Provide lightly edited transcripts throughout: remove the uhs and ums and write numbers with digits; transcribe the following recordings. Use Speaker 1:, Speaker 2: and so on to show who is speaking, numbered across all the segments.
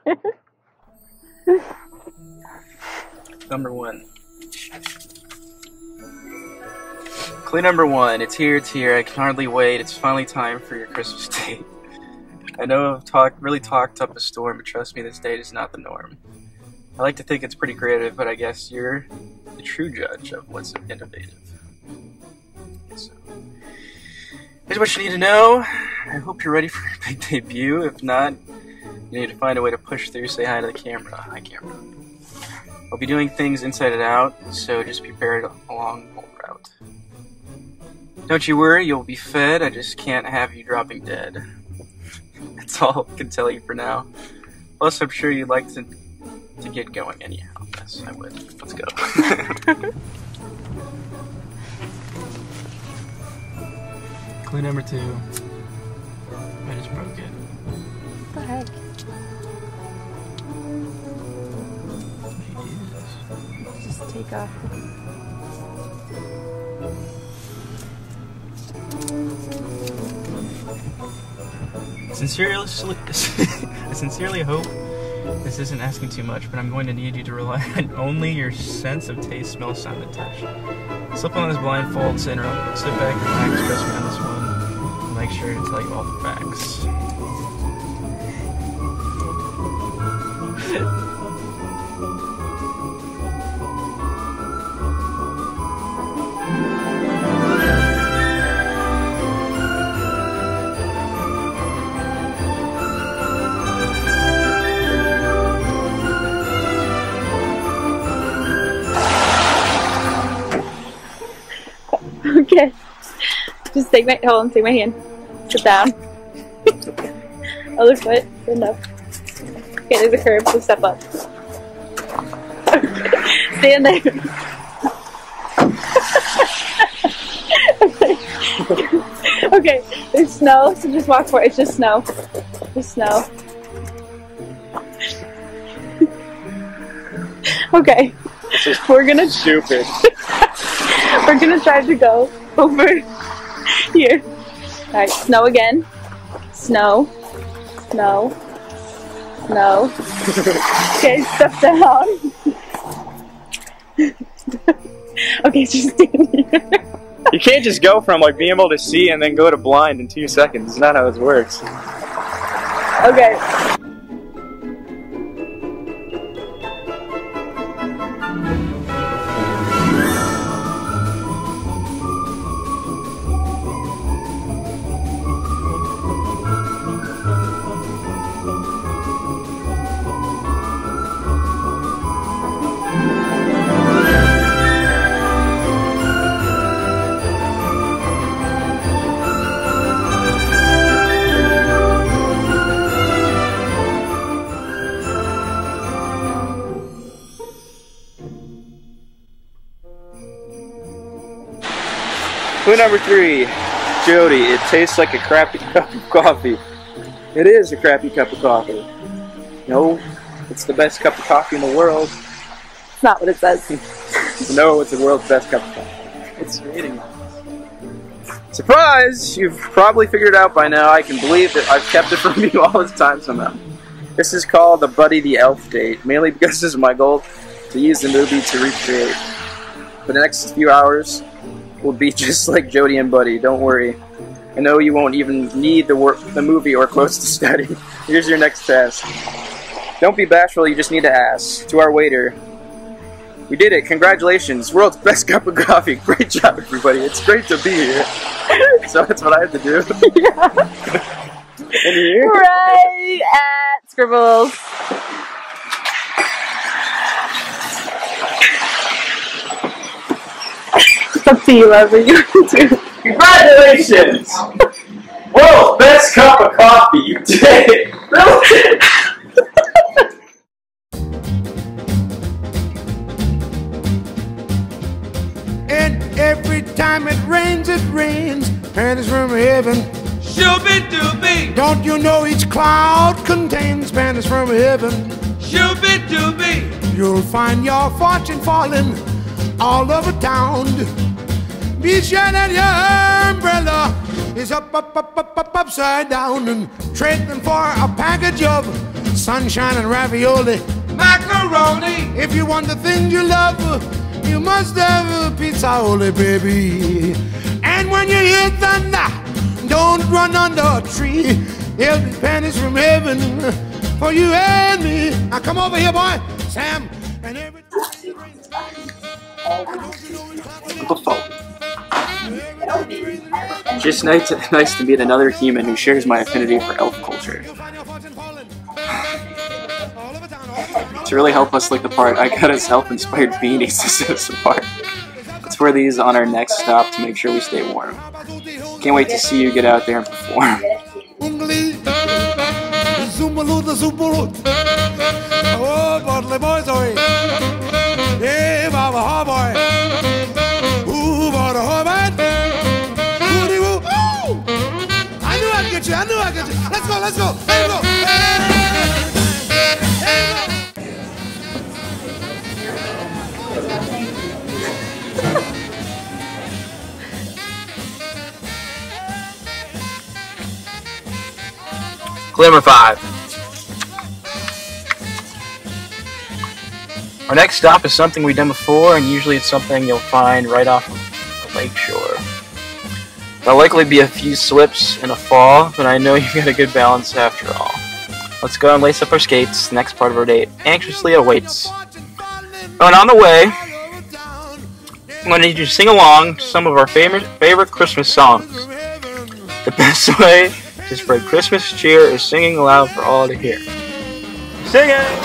Speaker 1: Number 1. Clue number 1. It's here, it's here. I can hardly wait. It's finally time for your Christmas date. I know I've really talked up a storm, but trust me, this date is not the norm. I like to think it's pretty creative, but I guess you're the true judge of what's innovative. So, here's what you need to know. I hope you're ready for your big debut. If not, you need to find a way to push through. Say hi to the camera. Hi, camera. I'll be doing things inside and out, so just be prepared along the whole route. Don't you worry, you'll be fed. I just can't have you dropping dead. That's all I can tell you for now. Plus, I'm sure you'd like to get going anyhow. Yes, I would. Let's go. Clue number 2. I just broke it.
Speaker 2: What the heck? Just take off.
Speaker 1: I sincerely hope this isn't asking too much, but I'm going to need you to rely on only your sense of taste, smell, sound, and touch. Slip on this blindfold, sit back, relax, trust me on this one. I'll make sure to tell you all the facts.
Speaker 2: Okay. Just take my take my hand. Sit down. Other foot. Good enough. Okay, there's a curb, so step up. Okay. Stand there. Okay, there's snow, so just walk for it. It's just snow. Just snow. Okay. We're gonna
Speaker 3: Stupid.
Speaker 2: We're gonna try to go over here. Alright, snow again. Snow. Snow. Snow. Okay, step down. Okay, just stand here.
Speaker 3: You can't just go from like being able to see and then go to blind in 2 seconds. It's not how this works.
Speaker 2: Okay.
Speaker 3: Clue number 3, Jody. It tastes like a crappy cup of coffee. It is a crappy cup of coffee. No, it's the best cup of coffee in the world.
Speaker 2: It's not what it says.
Speaker 3: No, it's the world's best cup of coffee. It's reading. Surprise! You've probably figured it out by now. I can believe that I've kept it from you all this time somehow. This is called the Buddy the Elf date, mainly because this is my goal to use the movie to recreate. For the next few hours, will be just like Jody and Buddy, don't worry. I know you won't even need the movie or clothes to study. Here's your next task. Don't be bashful, you just need to ask. To our waiter. We did it, congratulations, world's best cup of coffee. Great job, everybody, it's great to be here. So that's what I have to do.
Speaker 2: Yeah.
Speaker 3: In here?
Speaker 2: Right at Scribbles. Up to you, Leslie.
Speaker 3: Congratulations! World's best cup of coffee, you did it! Really?
Speaker 4: And every time it rains, pennies from heaven.
Speaker 5: Shooby-dooby,
Speaker 4: Don't you know each cloud contains pennies from heaven?
Speaker 5: shooby-dooby.
Speaker 4: You'll find your fortune falling all over town. Be sure that your umbrella is upside down, and trade them for a package of sunshine and ravioli.
Speaker 5: Macaroni.
Speaker 4: If you want the things you love, you must have a pizzaoli, baby. And when you hear thunder, don't run under a tree. There'll be pennies from heaven for you and me. Now come over here, boy, Sam, and
Speaker 3: Just nice to meet another human who shares my affinity for elf culture. To really help us look the part, I got us elf-inspired beanies to set us apart. Let's wear these on our next stop to make sure we stay warm. Can't wait to see you get out there and perform.
Speaker 4: Oh, Bodley boys, oi. Hey, Baba, ha, boy. Ooh, Baba, ha, man. Woody, woo. Ooh. I knew I'd get you. I knew I'd get you. Let's go, let's go. There you go.
Speaker 1: Clue number 5. Our next stop is something we've done before, and usually it's something you'll find right off of the lake shore. There'll likely be a few slips and a fall, but I know you got a good balance after all. Let's go and lace up our skates. The next part of our date anxiously awaits. Oh, and on the way, I'm going to need you to sing along to some of our favorite Christmas songs. The best way to spread Christmas cheer is singing aloud for all to hear. Sing it!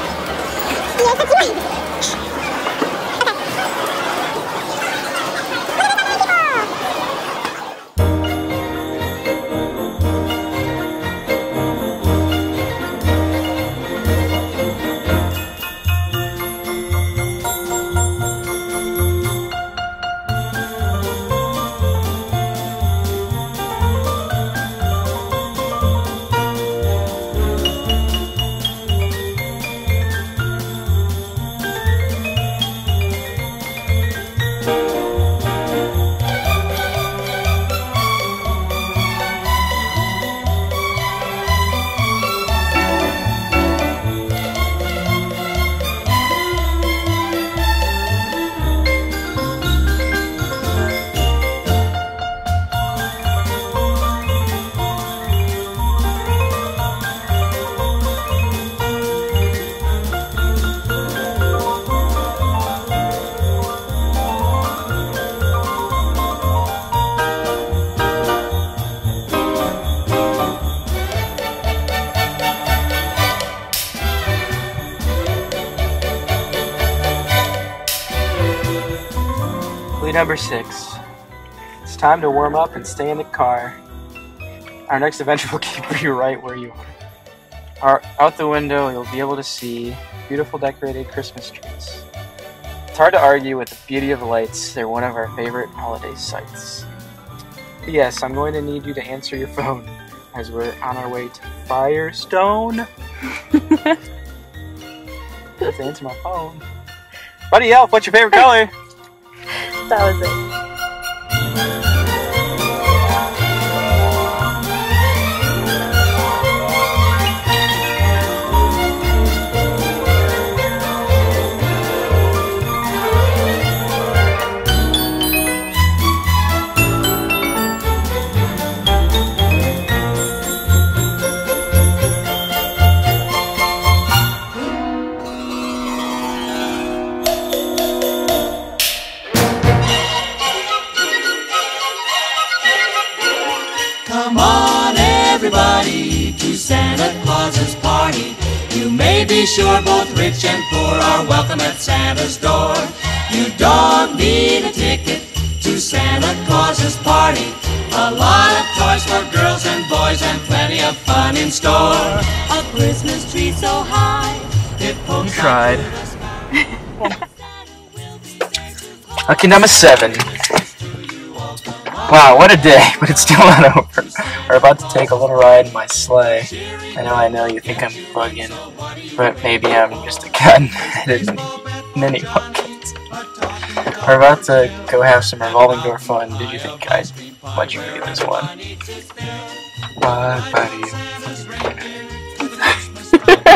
Speaker 1: Clue number 6. It's time to warm up and stay in the car. Our next adventure will keep you right where you are. Out the window, you'll be able to see beautiful decorated Christmas trees. It's hard to argue with the beauty of the lights. They're one of our favorite holiday sights. P.S. I'm going to need you to answer your phone as we're on our way to Firestone. I have to answer my phone. Buddy Elf, what's your favorite color?
Speaker 2: That was it.
Speaker 6: Come on, everybody, to Santa Claus's party. You may be sure both rich and poor are welcome at Santa's door. You don't need a ticket to Santa Claus's party. A lot of toys for girls and boys and plenty of fun in store. A Christmas tree so high, it pokes
Speaker 1: Tried. Okay, number 7. Wow, what a day, but it's still not over. We're about to take a little ride in my sleigh. I know, you think I'm bugging, but maybe I'm just a cotton-headed ninny bucket. We're about to go have some revolving door fun. Did you think I'd let you read this one? Bye, buddy.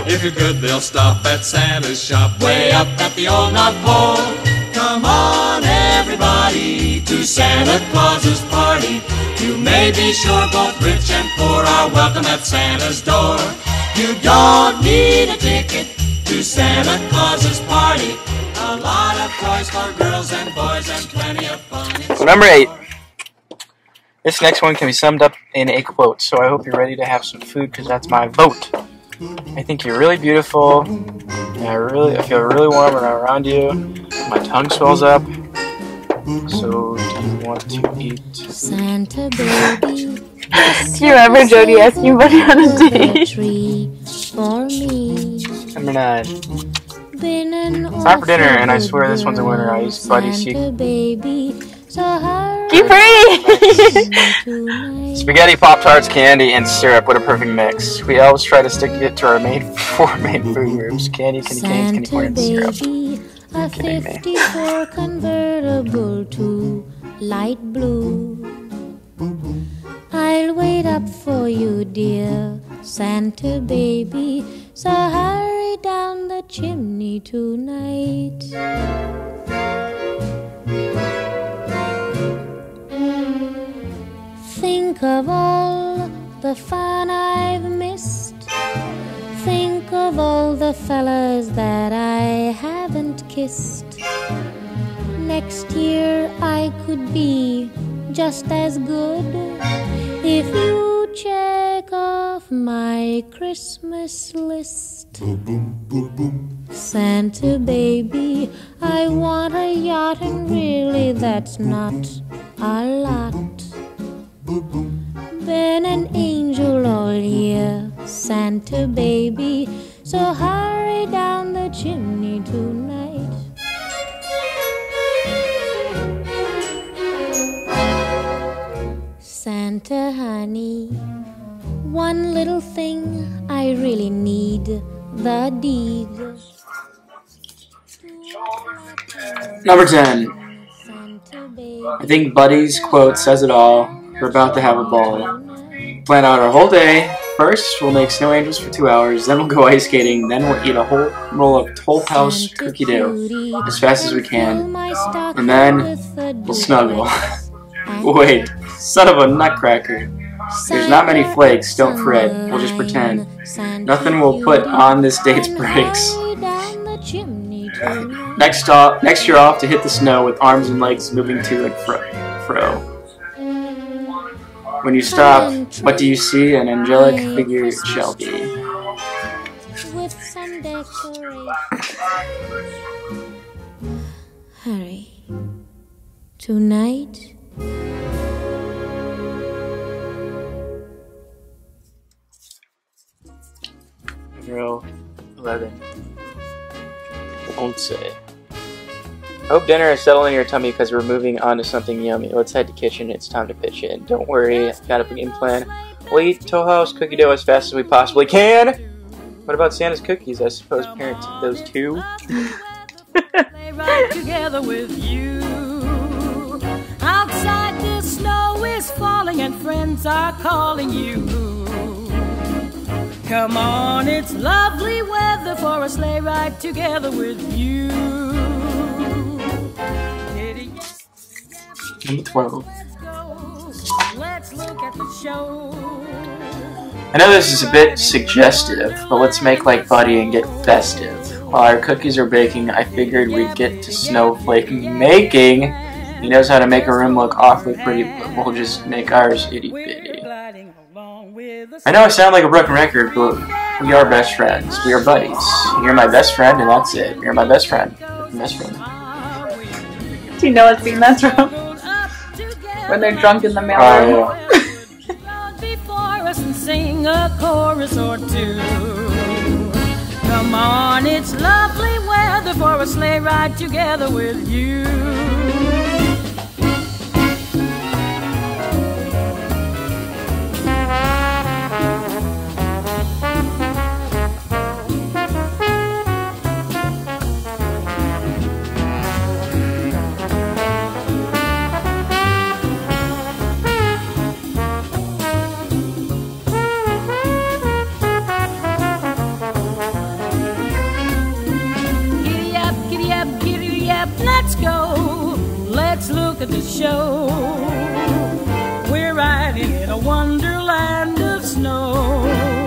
Speaker 6: If you're good, they'll stop at Santa's shop way up at the old North Pole. Come on, everybody, to Santa Claus's party. You may be sure both rich and poor are welcome at Santa's door. You don't need a ticket to Santa Claus's party. A lot of toys for girls and boys and plenty of fun.
Speaker 1: So number 8. This next one can be summed up in a quote, so I hope you're ready to have some food because that's my vote. I think you're really beautiful, and I feel really warm when I'm around you. My tongue swells up. So, do you want to eat?
Speaker 7: Santa baby,
Speaker 2: Do you remember Jody asking Buddy on a date?
Speaker 7: for me.
Speaker 1: Number 9.
Speaker 7: Been an
Speaker 1: Time for dinner, and I swear this one's a winner. I used Buddy's
Speaker 7: Santa
Speaker 1: secret.
Speaker 7: baby, so hurry
Speaker 2: Keep free!
Speaker 7: tonight.
Speaker 1: Spaghetti, Pop-Tarts, candy, and syrup. What a perfect mix. We always try to stick it to our four main food groups: candy, candy canes, candy corn, and syrup.
Speaker 7: Baby, a
Speaker 1: Kidding me.
Speaker 7: 54 convertible to light blue. I'll wait up for you, dear Santa baby, so hurry down the chimney tonight. Think of all the fun I've missed. Think of all the fellas that I haven't kissed. Next year I could be just as good if you check off my Christmas list. Santa baby, I want a yacht, and really that's not a lot. Been an angel all year, Santa baby, so hurry down the chimney tonight. Santa honey, one little thing I really need, the deed.
Speaker 1: Number 10.
Speaker 7: Santa baby,
Speaker 1: I think Buddy's quote says it all. We're about to have a ball. Plan out our whole day. First, we'll make snow angels for 2 hours. Then we'll go ice skating. Then we'll eat a whole roll of Toll House cookie dough as fast as we can. And then we'll snuggle. Wait, son of a nutcracker. There's not many flakes. Don't fret. We'll just pretend. Nothing will put on this date's brakes. Next you're off to hit the snow with arms and legs moving to and fro. When you stop, what do you see? An angelic figure it shall be.
Speaker 7: With some decoration. Hurry. Tonight.
Speaker 1: Row 11. Won't say. Hope dinner is settling in your tummy because we're moving on to something yummy. Let's head to kitchen. It's time to pitch in. Don't worry, I've got a game plan. We'll eat Toll House cookie dough as fast as we possibly can. What about Santa's cookies? I suppose parents eat those too.
Speaker 8: They ride together with you. Outside the snow is falling and friends are calling you. Come on, it's lovely weather for a sleigh ride together with you.
Speaker 1: Number 12.
Speaker 8: Let's look at the show.
Speaker 1: I know this is a bit suggestive, but let's make like Buddy and get festive. While our cookies are baking, I figured we'd get to snowflake making. He knows how to make a room look awfully pretty, but we'll just make ours itty-bitty. I know I sound like a broken record, but we are best friends. We are buddies. You're my best friend, and that's it. You're my best friend. Best friend.
Speaker 2: Do you know what scene that's from? When they're drunk in the mail room.
Speaker 1: Oh, yeah.
Speaker 8: Before us and sing a chorus or two. Come on, it's lovely weather for a sleigh ride together with you. Let's go, let's look at the show. We're riding in a wonderland of snow.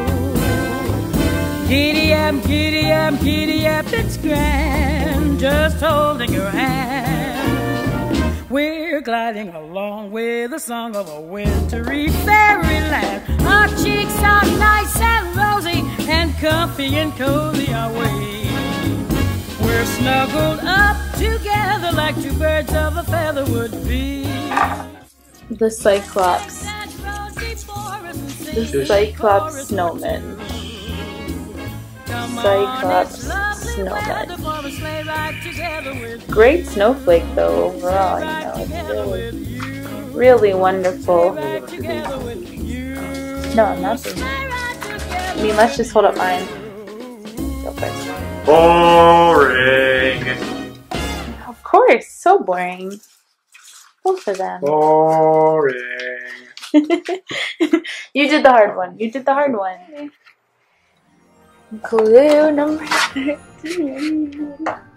Speaker 8: Giddy up, giddy up, giddy up, it's grand, just holding your hand. We're gliding along with the song of a wintry fairyland. Our cheeks are nice and rosy, and comfy and cozy are we. We're snuggled up together like two birds of a feather would be.
Speaker 2: The Cyclops. The Cyclops snowman. Cyclops snowman. Great snowflake though overall, you know, it's really wonderful. No, I'm not doing it. I mean, let's just hold up mine. Go first.
Speaker 3: Boring.
Speaker 2: Of course, so boring. Both of them.
Speaker 3: Boring.
Speaker 2: You did the hard one. You did the hard one. Clue number 13.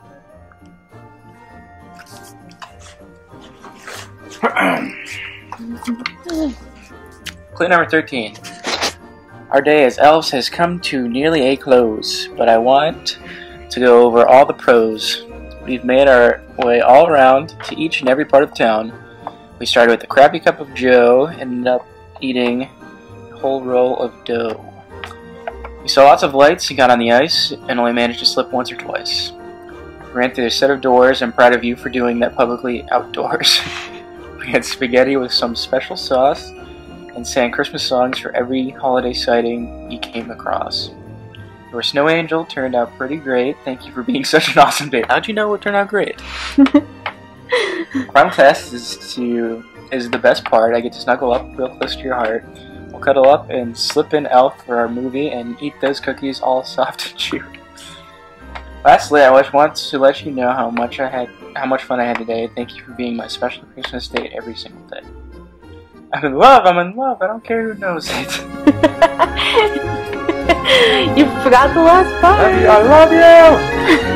Speaker 1: Clue number 13. Our day as elves has come to nearly a close, but I want to go over all the pros. We've made our way all around to each and every part of town. We started with a crappy cup of joe and ended up eating a whole roll of dough. We saw lots of lights and got on the ice and only managed to slip once or twice. We ran through a set of doors. I'm proud of you for doing that publicly outdoors. We had spaghetti with some special sauce and sang Christmas songs for every holiday sighting you came across. Your snow angel turned out pretty great. Thank you for being such an awesome date. How'd you know it turned out great? Final test is the best part. I get to snuggle up real close to your heart. We'll cuddle up and slip in Elf for our movie and eat those cookies all soft and chewy. Lastly, I just want to let you know how much fun I had today. Thank you for being my special Christmas date every single day. I'm in love, I don't care who knows it.
Speaker 2: You forgot the last part.
Speaker 1: I love you!